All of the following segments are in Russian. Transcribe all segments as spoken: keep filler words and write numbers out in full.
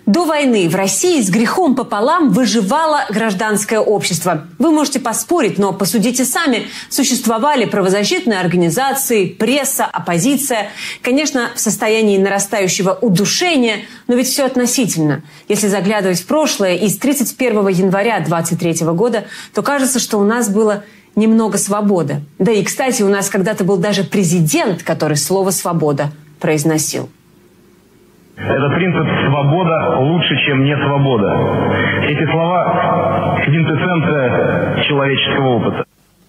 До войны в России с грехом пополам выживало гражданское общество. Вы можете поспорить, но посудите сами. Существовали правозащитные организации, пресса, оппозиция. Конечно, в состоянии нарастающего удушения, но ведь все относительно. Если заглядывать в прошлое, и с тридцать первого января двадцать третьего года, то кажется, что у нас было немного свободы. Да и, кстати, у нас когда-то был даже президент, который слово «свобода» произносил. Это принцип «свобода лучше, чем не свобода». Эти слова – квинтэссенция человеческого опыта.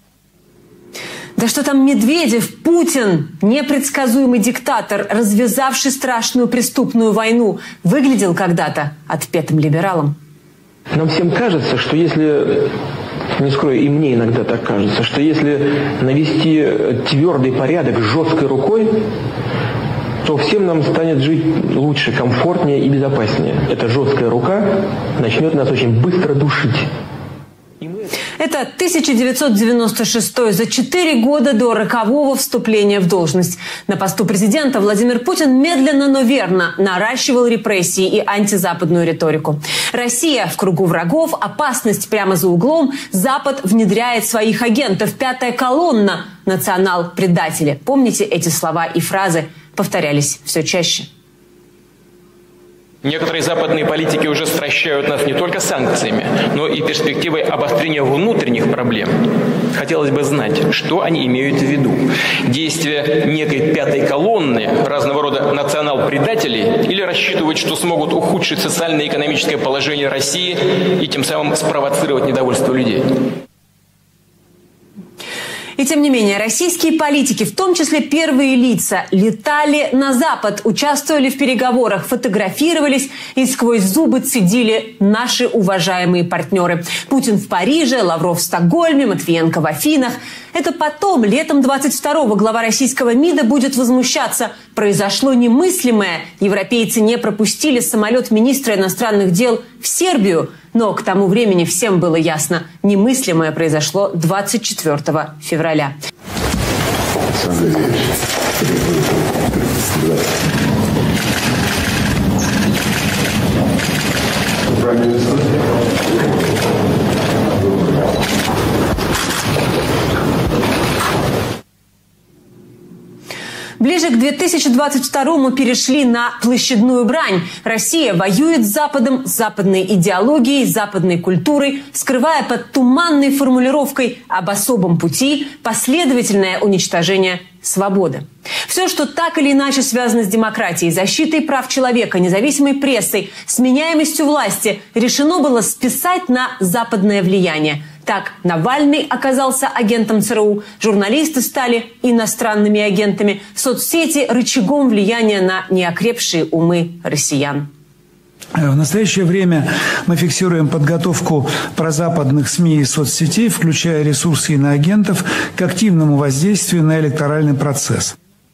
Да что там Медведев, Путин, непредсказуемый диктатор, развязавший страшную преступную войну, выглядел когда-то отпетым либералом. Нам всем кажется, что если, не скрою, и мне иногда так кажется, что если навести твердый порядок жесткой рукой, то всем нам станет жить лучше, комфортнее и безопаснее. Эта жесткая рука начнет нас очень быстро душить. Это тысяча девятьсот девяносто шестой, за четыре года до рокового вступления в должность. На посту президента Владимир Путин медленно, но верно наращивал репрессии и антизападную риторику. Россия в кругу врагов, опасность прямо за углом. Запад внедряет своих агентов. Пятая колонна – национал-предатели. Помните эти слова и фразы? Повторялись все чаще. Некоторые западные политики уже стращают нас не только санкциями, но и перспективой обострения внутренних проблем. Хотелось бы знать, что они имеют в виду. Действия некой пятой колонны, разного рода национал-предателей, или рассчитывать, что смогут ухудшить социально-экономическое положение России и тем самым спровоцировать недовольство людей. И тем не менее, российские политики, в том числе первые лица, летали на Запад, участвовали в переговорах, фотографировались и сквозь зубы цедили наши уважаемые партнеры. Путин в Париже, Лавров в Стокгольме, Матвиенко в Афинах. Это потом, летом двадцать второго, глава российского МИДа будет возмущаться. Произошло немыслимое. Европейцы не пропустили самолет министра иностранных дел в Сербию. Но к тому времени всем было ясно, немыслимое произошло двадцать четвёртого февраля. Ближе к две тысячи двадцать второму перешли на площадную брань. Россия воюет с Западом, с западной идеологией, с западной культурой, скрывая под туманной формулировкой об особом пути последовательное уничтожение свободы. Все, что так или иначе связано с демократией, защитой прав человека, независимой прессой, сменяемостью власти, решено было списать на западное влияние. Так, Навальный оказался агентом ЦРУ, журналисты стали иностранными агентами, соцсети – рычагом влияния на неокрепшие умы россиян. В настоящее время мы фиксируем подготовку прозападных СМИ и соцсетей, включая ресурсы иноагентов, к активному воздействию на электоральный процесс.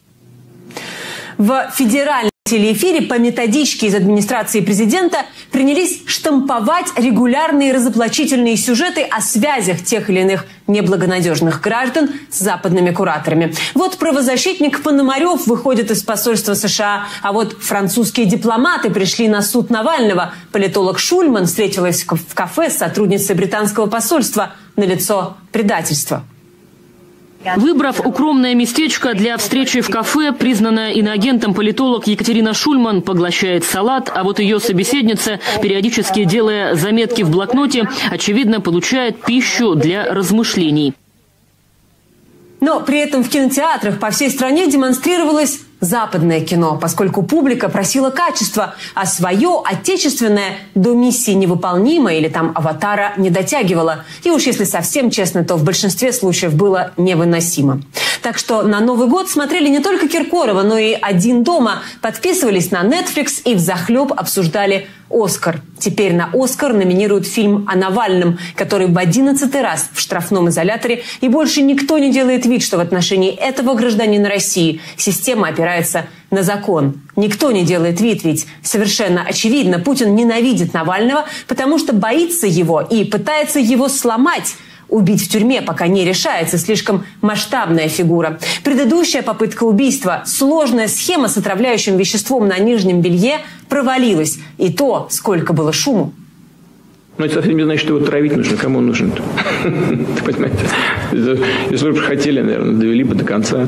В федеральном телеэфире по методичке из администрации президента принялись штамповать регулярные разоблачительные сюжеты о связях тех или иных неблагонадежных граждан с западными кураторами. Вот правозащитник Пономарев выходит из посольства США, а вот французские дипломаты пришли на суд Навального. Политолог Шульман встретилась в кафе с сотрудницей британского посольства. Налицо предательство. Выбрав укромное местечко для встречи в кафе, признанная иноагентом политолог Екатерина Шульман поглощает салат, а вот ее собеседница, периодически делая заметки в блокноте, очевидно, получает пищу для размышлений. Но при этом в кинотеатрах по всей стране демонстрировалось западное кино, поскольку публика просила качества, а свое отечественное до миссии невыполнимо или там «Аватара» не дотягивало. И уж если совсем честно, то в большинстве случаев было невыносимо. Так что на Новый год смотрели не только Киркорова, но и «Один дома», подписывались на Netflix и взахлеб обсуждали «Оскар». Теперь на «Оскар» номинируют фильм о Навальном, который в одиннадцатый раз в штрафном изоляторе, и больше никто не делает вид, что в отношении этого гражданина России система опирается на закон. Никто не делает вид, ведь совершенно очевидно, Путин ненавидит Навального, потому что боится его и пытается его сломать. убить в тюрьме пока не решается, слишком масштабная фигура. Предыдущая попытка убийства, сложная схема с отравляющим веществом на нижнем белье провалилась. И то, сколько было шуму. Но это совсем не значит, что его травить нужно. Кому он нужен-то? Понимаете? Если бы хотели, наверное, довели бы до конца.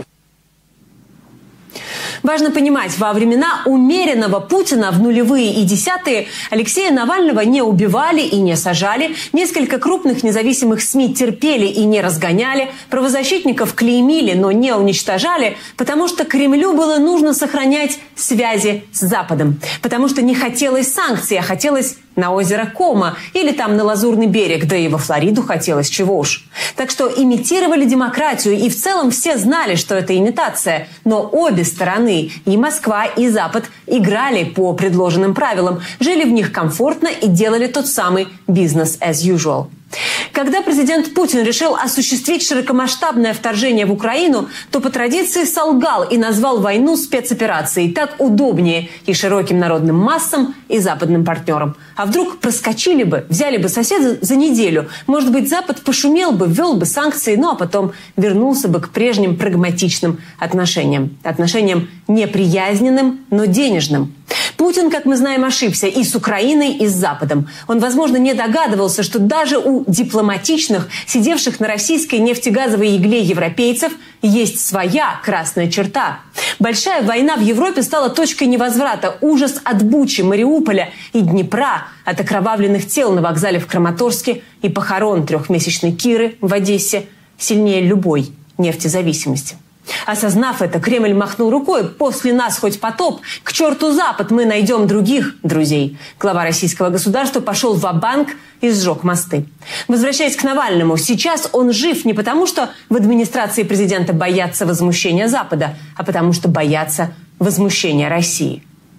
Важно понимать, во времена умеренного Путина в нулевые и десятые Алексея Навального не убивали и не сажали, несколько крупных независимых СМИ терпели и не разгоняли, правозащитников клеймили, но не уничтожали, потому что Кремлю было нужно сохранять связи с Западом, потому что не хотелось санкций, а хотелось на озеро Кома или там на Лазурный берег, да и во Флориду хотелось, чего уж. Так что имитировали демократию, и в целом все знали, что это имитация. Но обе стороны, и Москва, и Запад, играли по предложенным правилам, жили в них комфортно и делали тот самый business as usual. Когда президент Путин решил осуществить широкомасштабное вторжение в Украину, то по традиции солгал и назвал войну спецоперацией. Так удобнее и широким народным массам, и западным партнерам. А вдруг проскочили бы, взяли бы соседа за неделю. Может быть, Запад пошумел бы, ввел бы санкции, ну а потом вернулся бы к прежним прагматичным отношениям. Отношениям неприязненным, но денежным. Путин, как мы знаем, ошибся и с Украиной, и с Западом. Он, возможно, не догадывался, что даже у дипломатичных, сидевших на российской нефтегазовой игле европейцев, есть своя красная черта. Большая война в Европе стала точкой невозврата. Ужас от Бучи, Мариуполя и Днепра, от окровавленных тел на вокзале в Краматорске и похорон трехмесячной Киры в Одессе сильнее любой нефтезависимости. Осознав это, Кремль махнул рукой: после нас хоть потоп, к черту Запад, мы найдем других друзей. Глава российского государства пошел ва-банк и сжег мосты. Возвращаясь к Навальному, сейчас он жив не потому, что в администрации президента боятся возмущения Запада, а потому что боятся возмущения России.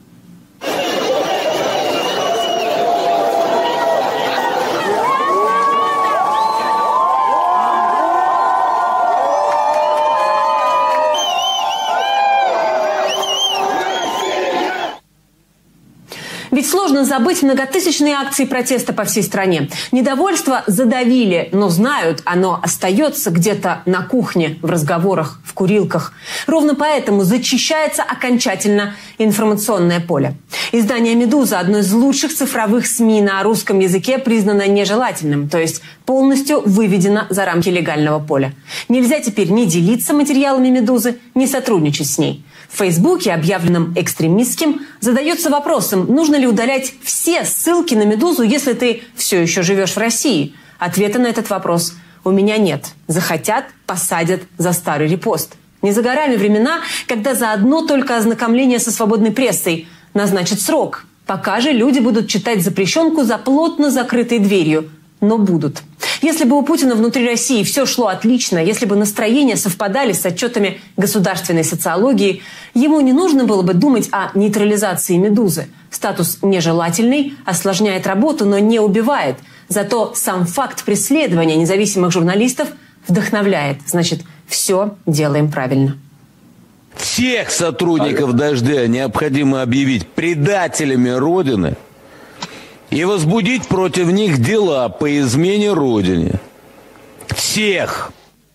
Ведь сложно забыть многотысячные акции протеста по всей стране. Недовольство задавили, но знают, оно остается где-то на кухне, в разговорах, в курилках. Ровно поэтому зачищается окончательно информационное поле. Издание «Медуза», одно из лучших цифровых СМИ на русском языке, признано нежелательным, то есть полностью выведено за рамки легального поля. Нельзя теперь ни делиться материалами «Медузы», ни сотрудничать с ней. В Фейсбуке, объявленном экстремистским, задается вопросом, нужно ли удалять все ссылки на «Медузу», если ты все еще живешь в России. Ответа на этот вопрос у меня нет. Захотят – посадят за старый репост. Не за горами времена, когда за одно только ознакомление со свободной прессой назначат срок. Пока же люди будут читать запрещенку за плотно закрытой дверью. Но будут. Если бы у Путина внутри России все шло отлично, если бы настроения совпадали с отчетами государственной социологии, ему не нужно было бы думать о нейтрализации «Медузы». Статус нежелательный осложняет работу, но не убивает. Зато сам факт преследования независимых журналистов вдохновляет. Значит, все делаем правильно. Всех сотрудников «Дождя» необходимо объявить предателями Родины и возбудить против них дела по измене Родине. Всех!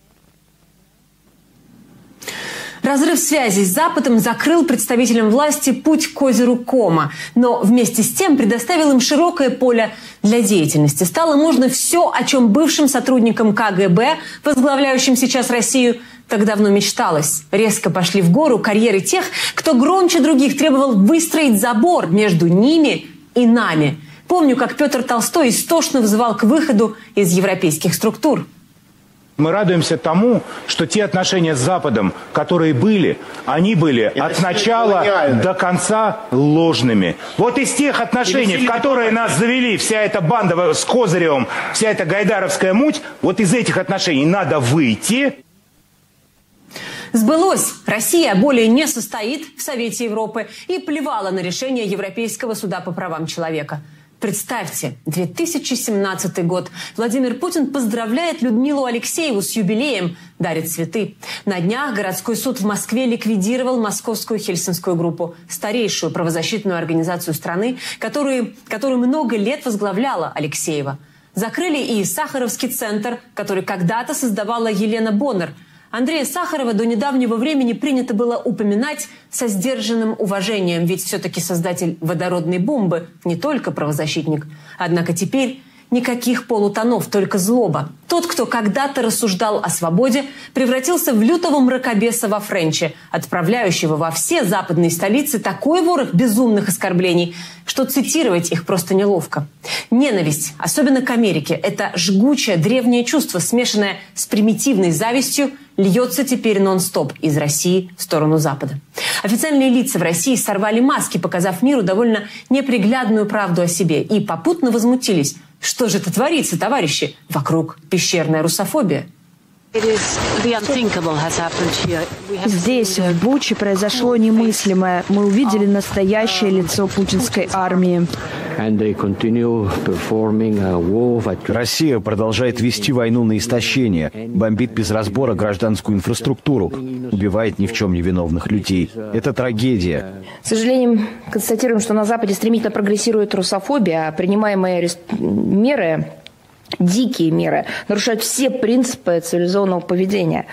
Разрыв связи с Западом закрыл представителям власти путь к озеру Кома, но вместе с тем предоставил им широкое поле для деятельности. Стало можно все, о чем бывшим сотрудникам ка гэ бэ, возглавляющим сейчас Россию, так давно мечталось. Резко пошли в гору карьеры тех, кто громче других требовал выстроить забор между ними и нами. Помню, как Петр Толстой истошно взывал к выходу из европейских структур. Мы радуемся тому, что те отношения с Западом, которые были, они были Это от начала до конца ложными. Вот из тех отношений, в которые нас завели вся эта банда с Козыревым, вся эта гайдаровская муть, вот из этих отношений надо выйти. Сбылось. Россия более не состоит в Совете Европы и плевала на решение Европейского суда по правам человека. Представьте, две тысячи семнадцатый год. Владимир Путин поздравляет Людмилу Алексееву с юбилеем, дарит цветы. На днях городской суд в Москве ликвидировал московскую Хельсинскую группу, старейшую правозащитную организацию страны, которую, которую много лет возглавляла Алексеева. Закрыли и Сахаровский центр, который когда-то создавала Елена Боннер. Андрея Сахарова до недавнего времени принято было упоминать со сдержанным уважением, ведь все-таки создатель водородной бомбы, не только правозащитник. Однако теперь никаких полутонов, только злоба. Тот, кто когда-то рассуждал о свободе, превратился в лютого мракобеса во Френче, отправляющего во все западные столицы такой ворох безумных оскорблений, что цитировать их просто неловко. Ненависть, особенно к Америке, это жгучее древнее чувство, смешанное с примитивной завистью, льется теперь нон-стоп из России в сторону Запада. Официальные лица в России сорвали маски, показав миру довольно неприглядную правду о себе, и попутно возмутились. Что же это творится, товарищи? Вокруг пещерная русофобия. Здесь, в Буче, произошло немыслимое. Мы увидели настоящее лицо путинской армии. Россия продолжает вести войну на истощение, бомбит без разбора гражданскую инфраструктуру, убивает ни в чем не виновных людей. Это трагедия. К сожалению, констатируем, что на Западе стремительно прогрессирует русофобия, а принимаемые меры, дикие меры, нарушают все принципы цивилизованного поведения.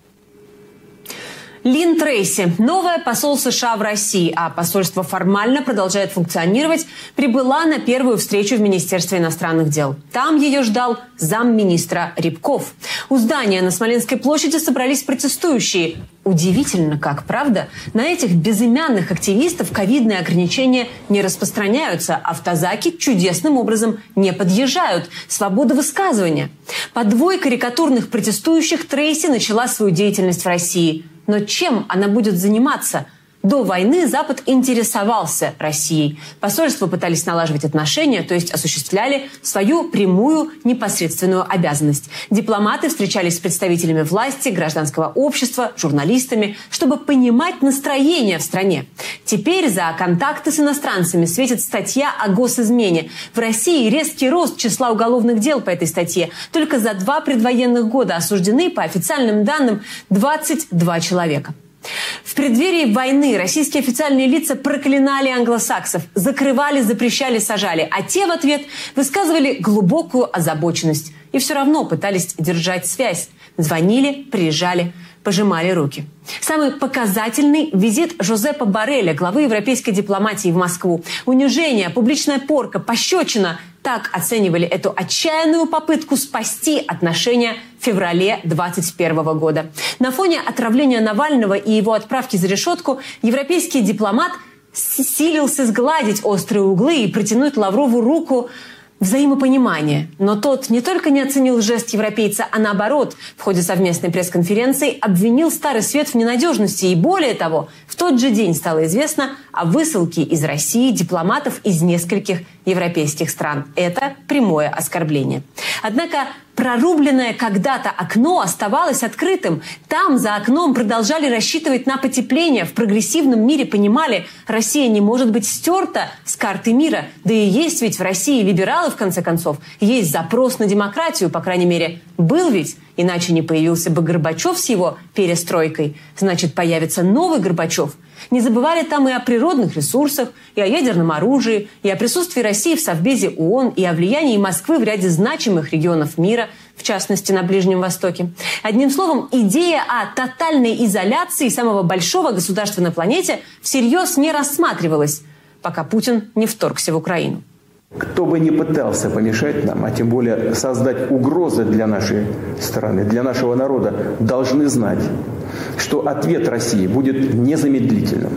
Лин Трейси, новая посол США в России, а посольство формально продолжает функционировать, прибыла на первую встречу в Министерстве иностранных дел. Там ее ждал замминистра Рябков. У здания на Смоленской площади собрались протестующие. Удивительно как, правда? На этих безымянных активистов ковидные ограничения не распространяются, автозаки чудесным образом не подъезжают. Свобода высказывания. Под двой карикатурных протестующих Трейси начала свою деятельность в России. Но чем она будет заниматься? До войны Запад интересовался Россией. Посольства пытались налаживать отношения, то есть осуществляли свою прямую непосредственную обязанность. Дипломаты встречались с представителями власти, гражданского общества, журналистами, чтобы понимать настроение в стране. Теперь за контакты с иностранцами светит статья о госизмене. В России резкий рост числа уголовных дел по этой статье. Только за два предвоенных года осуждены, по официальным данным, двадцать два человека. В преддверии войны российские официальные лица проклинали англосаксов, закрывали, запрещали, сажали, а те в ответ высказывали глубокую озабоченность и все равно пытались держать связь. Звонили, приезжали, пожимали руки. Самый показательный визит Жозепа Борреля, главы европейской дипломатии в Москву. Унижение, публичная порка, пощечина. Так оценивали эту отчаянную попытку спасти отношения в феврале двадцать первого года. На фоне отравления Навального и его отправки за решетку европейский дипломат силился сгладить острые углы и протянуть Лаврову руку взаимопонимания. Но тот не только не оценил жест европейца, а наоборот, в ходе совместной пресс-конференции обвинил Старый Свет в ненадежности. И более того, в тот же день стало известно о высылке из России дипломатов из нескольких европейских стран. Это прямое оскорбление. Однако прорубленное когда-то окно оставалось открытым. Там, за окном, продолжали рассчитывать на потепление. В прогрессивном мире понимали, Россия не может быть стерта с карты мира. Да и есть ведь в России либералы, в конце концов. Есть запрос на демократию, по крайней мере, был ведь. Иначе не появился бы Горбачев с его перестройкой. Значит, появится новый Горбачев. Не забывали там и о природных ресурсах, и о ядерном оружии, и о присутствии России в Совбезе ООН, и о влиянии Москвы в ряде значимых регионов мира, в частности, на Ближнем Востоке. Одним словом, идея о тотальной изоляции самого большого государства на планете всерьез не рассматривалась, пока Путин не вторгся в Украину. Кто бы ни пытался помешать нам, а тем более создать угрозы для нашей страны, для нашего народа, должны знать, что ответ России будет незамедлительным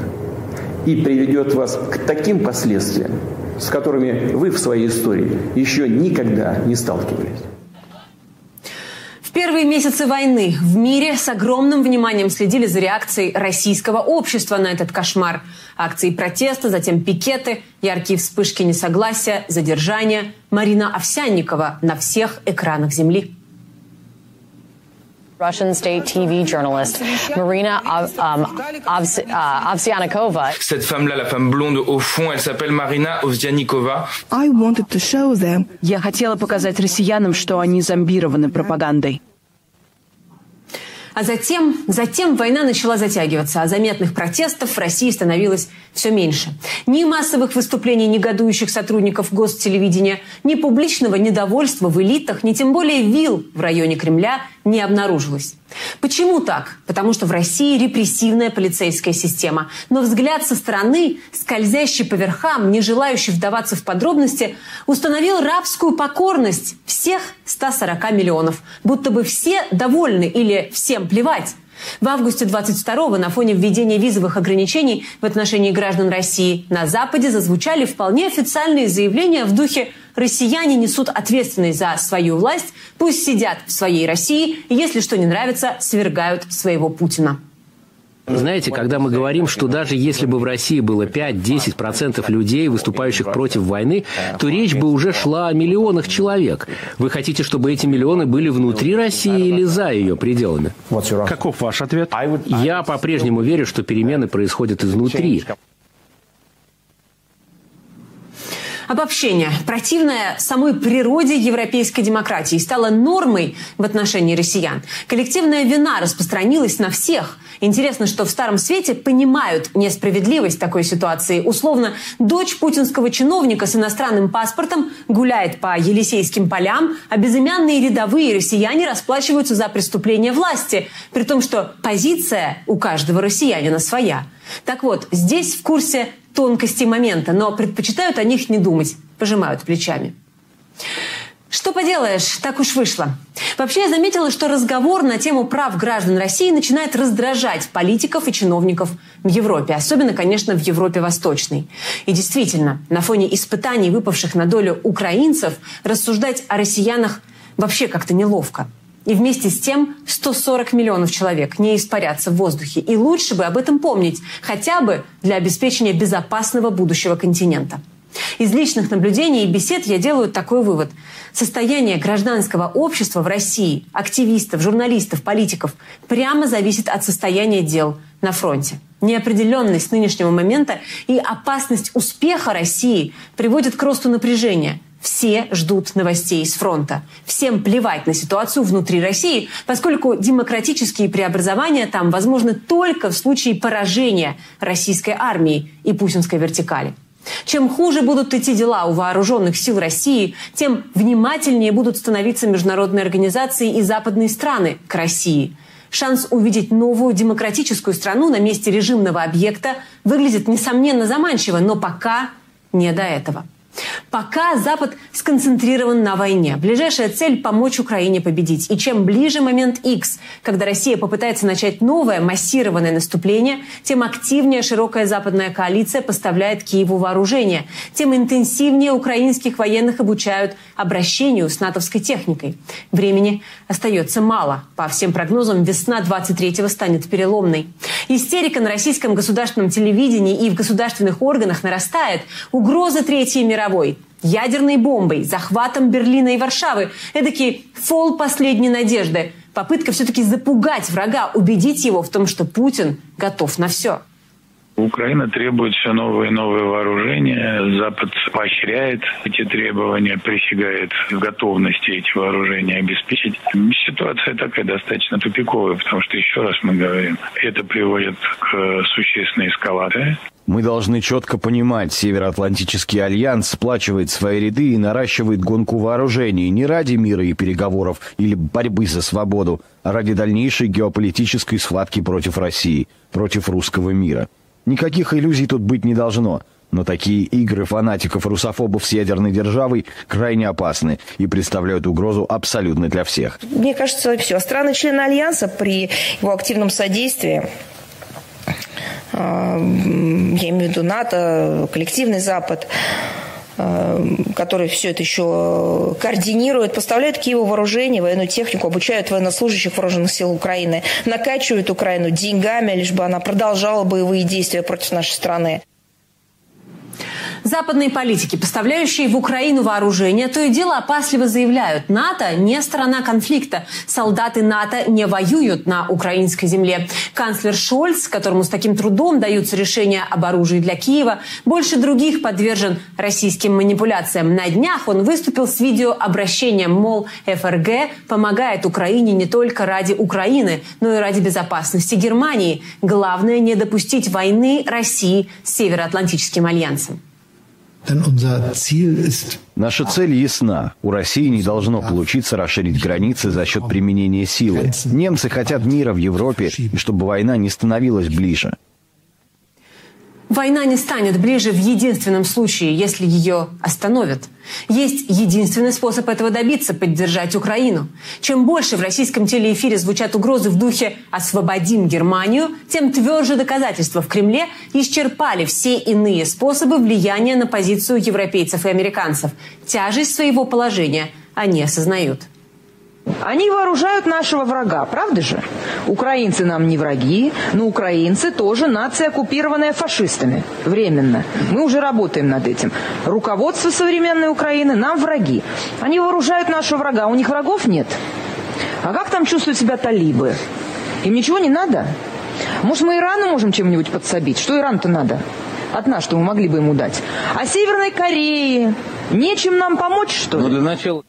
и приведет вас к таким последствиям, с которыми вы в своей истории еще никогда не сталкивались. В первые месяцы войны в мире с огромным вниманием следили за реакцией российского общества на этот кошмар. Акции протеста, затем пикеты, яркие вспышки несогласия, задержания. Марина Овсянникова на всех экранах земли. Russian state T V journalist Marina um, Ovs- uh, Ovsyannikova. Cette femme-là, la femme blonde au fond, elle s'appelle Marina Ovsyannikova. I wanted to show them. Я хотела показать россиянам, что они зомбированы пропагандой. А затем, затем война начала затягиваться, а заметных протестов в России становилось все меньше. Ни массовых выступлений негодующих сотрудников гостелевидения, ни публичного недовольства в элитах, ни тем более вилл в районе Кремля не обнаружилось. Почему так? Потому что в России репрессивная полицейская система. Но взгляд со стороны, скользящий по верхам, не желающий вдаваться в подробности, установил рабскую покорность всех ста сорока миллионов. Будто бы все довольны или всем плевать. В августе двадцать второго на фоне введения визовых ограничений в отношении граждан России на Западе зазвучали вполне официальные заявления в духе «Россияне несут ответственность за свою власть, пусть сидят в своей России, и если что не нравится, свергают своего Путина». Знаете, когда мы говорим, что даже если бы в России было пять-десять процентов людей, выступающих против войны, то речь бы уже шла о миллионах человек. Вы хотите, чтобы эти миллионы были внутри России или за ее пределами? Каков ваш ответ? Я по-прежнему верю, что перемены происходят изнутри. Обобщение, противное самой природе европейской демократии, стало нормой в отношении россиян. Коллективная вина распространилась на всех. Интересно, что в Старом Свете понимают несправедливость такой ситуации. Условно, дочь путинского чиновника с иностранным паспортом гуляет по Елисейским полям, а безымянные рядовые россияне расплачиваются за преступления власти, при том, что позиция у каждого россиянина своя. Так вот, здесь в курсе тонкостей момента, но предпочитают о них не думать, пожимают плечами. Что поделаешь, так уж вышло. Вообще, я заметила, что разговор на тему прав граждан России начинает раздражать политиков и чиновников в Европе. Особенно, конечно, в Европе Восточной. И действительно, на фоне испытаний, выпавших на долю украинцев, рассуждать о россиянах вообще как-то неловко. И вместе с тем сто сорок миллионов человек не испарятся в воздухе. И лучше бы об этом помнить, хотя бы для обеспечения безопасного будущего континента. Из личных наблюдений и бесед я делаю такой вывод. Состояние гражданского общества в России, активистов, журналистов, политиков, прямо зависит от состояния дел на фронте. Неопределенность нынешнего момента и опасность успеха России приводят к росту напряжения. Все ждут новостей с фронта. Всем плевать на ситуацию внутри России, поскольку демократические преобразования там возможны только в случае поражения российской армии и путинской вертикали. Чем хуже будут идти дела у вооруженных сил России, тем внимательнее будут становиться международные организации и западные страны к России. Шанс увидеть новую демократическую страну на месте режимного объекта выглядит, несомненно, заманчиво, но пока не до этого. Пока Запад сконцентрирован на войне. Ближайшая цель – помочь Украине победить. И чем ближе момент X, когда Россия попытается начать новое массированное наступление, тем активнее широкая западная коалиция поставляет Киеву вооружение, тем интенсивнее украинских военных обучают обращению с натовской техникой. Времени остается мало. По всем прогнозам, весна двадцать третьего станет переломной. Истерика на российском государственном телевидении и в государственных органах нарастает. Угроза Третьей мировой, ядерной бомбой, захватом Берлина и Варшавы. Эдакий фол последней надежды. Попытка все-таки запугать врага, убедить его в том, что Путин готов на все. Украина требует все новые и новые вооружения. Запад поощряет эти требования, присягает в готовности эти вооружения обеспечить. Ситуация такая достаточно тупиковая, потому что, еще раз мы говорим, это приводит к существенной эскалации. Мы должны четко понимать, Североатлантический альянс сплачивает свои ряды и наращивает гонку вооружений не ради мира и переговоров или борьбы за свободу, а ради дальнейшей геополитической схватки против России, против русского мира. Никаких иллюзий тут быть не должно, но такие игры фанатиков-русофобов с ядерной державой крайне опасны и представляют угрозу абсолютно для всех. Мне кажется, все. Страны-члены Альянса при его активном содействии, я имею в виду НАТО, коллективный Запад, который все это еще координирует, поставляют Киеву вооружение, военную технику, обучают военнослужащих вооруженных сил Украины, накачивают Украину деньгами, лишь бы она продолжала боевые действия против нашей страны. Западные политики, поставляющие в Украину вооружение, то и дело опасливо заявляют: НАТО не сторона конфликта, солдаты НАТО не воюют на украинской земле. Канцлер Шольц, которому с таким трудом даются решения об оружии для Киева, больше других подвержен российским манипуляциям. На днях он выступил с видеообращением, мол, эф эр гэ помогает Украине не только ради Украины, но и ради безопасности Германии. Главное не допустить войны России с Североатлантическим альянсом. Наша цель ясна. У России не должно получиться расширить границы за счет применения силы. Немцы хотят мира в Европе, и чтобы война не становилась ближе. Война не станет ближе в единственном случае, если ее остановят. Есть единственный способ этого добиться – поддержать Украину. Чем больше в российском телеэфире звучат угрозы в духе «освободим Германию», тем тверже доказательства в Кремле исчерпали все иные способы влияния на позицию европейцев и американцев. Тяжесть своего положения они осознают. Они вооружают нашего врага, правда же? Украинцы нам не враги, но украинцы тоже нация, оккупированная фашистами. Временно. Мы уже работаем над этим. Руководство современной Украины нам враги. Они вооружают нашего врага, у них врагов нет. А как там чувствуют себя талибы? Им ничего не надо? Может, мы Ирану можем чем-нибудь подсобить? Что Ирану-то надо? От нас, что мы могли бы ему дать? А Северной Корее? Нечем нам помочь, что ли? Ну, для начала...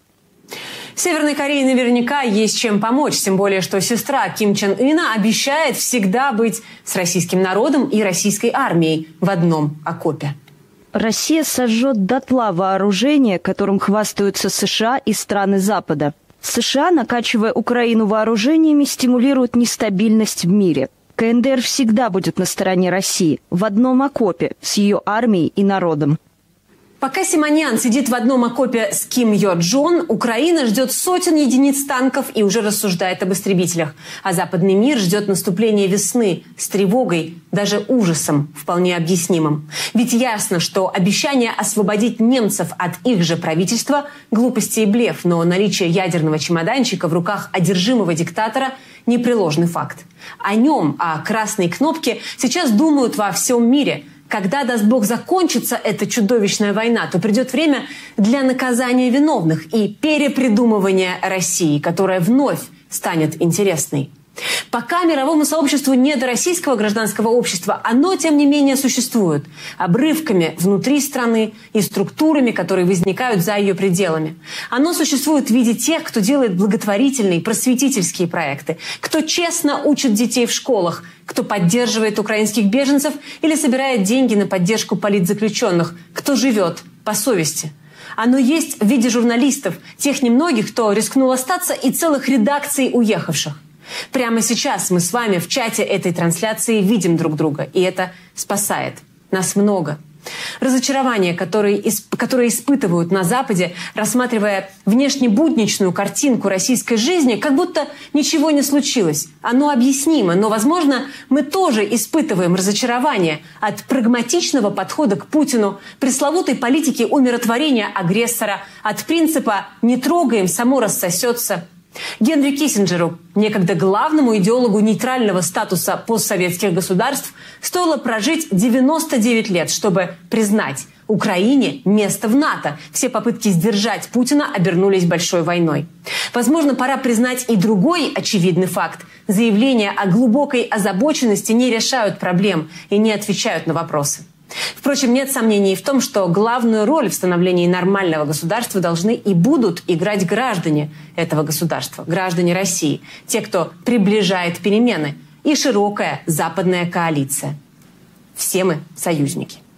Северной Корее наверняка есть чем помочь, тем более, что сестра Ким Чен Ына обещает всегда быть с российским народом и российской армией в одном окопе. Россия сожжет дотла вооружение, которым хвастаются США и страны Запада. США, накачивая Украину вооружениями, стимулируют нестабильность в мире. ка эн дэ эр всегда будет на стороне России, в одном окопе с ее армией и народом. Пока Симоньян сидит в одном окопе с Ким Йо Джон, Украина ждет сотен единиц танков и уже рассуждает об истребителях. А западный мир ждет наступления весны с тревогой, даже ужасом, вполне объяснимым. Ведь ясно, что обещание освободить немцев от их же правительства – глупости и блеф, но наличие ядерного чемоданчика в руках одержимого диктатора – непреложный факт. О нем, о красной кнопке, сейчас думают во всем мире. Когда, даст Бог, закончится эта чудовищная война, то придет время для наказания виновных и перепридумывания России, которая вновь станет интересной. Пока мировому сообществу не до российского гражданского общества, оно, тем не менее, существует обрывками внутри страны и структурами, которые возникают за ее пределами. Оно существует в виде тех, кто делает благотворительные, просветительские проекты, кто честно учит детей в школах, кто поддерживает украинских беженцев или собирает деньги на поддержку политзаключенных, кто живет по совести. Оно есть в виде журналистов, тех немногих, кто рискнул остаться, и целых редакций уехавших. Прямо сейчас мы с вами в чате этой трансляции видим друг друга, и это спасает. Нас много. Разочарование, которое, которое испытывают на Западе, рассматривая внешне будничную картинку российской жизни, как будто ничего не случилось. Оно объяснимо, но, возможно, мы тоже испытываем разочарование от прагматичного подхода к Путину, пресловутой политики умиротворения агрессора, от принципа «не трогаем, само рассосется». Генри Киссинджеру, некогда главному идеологу нейтрального статуса постсоветских государств, стоило прожить девяносто девять лет, чтобы признать: Украине место в НАТО. Все попытки сдержать Путина обернулись большой войной. Возможно, пора признать и другой очевидный факт. Заявления о глубокой озабоченности не решают проблем и не отвечают на вопросы. Впрочем, нет сомнений в том, что главную роль в становлении нормального государства должны и будут играть граждане этого государства, граждане России, те, кто приближает перемены, и широкая западная коалиция. Все мы союзники.